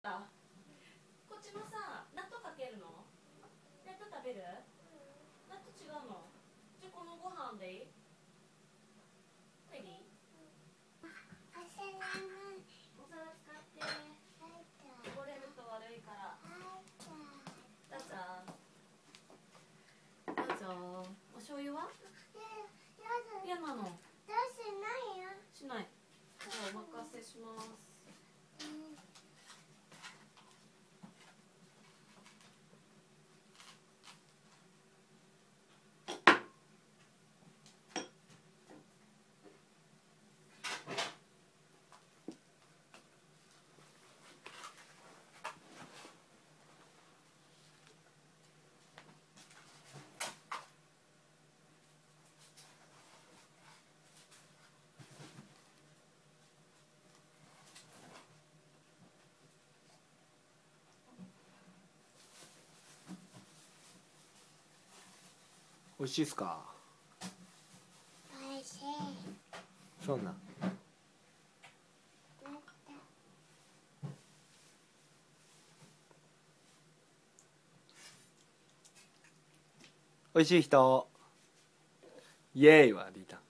あ、こっちのさ、納豆かけるの？納豆食べる？納豆違うの？じゃあこのご飯でいい？いい？お皿使って。こぼれると悪いから。どうぞ。どうぞ。お醤油は？嫌なの？しない。じゃあお任せします。 美味しいっすか？ おいしい。 そうなん。美味しい人イエーイはリータ。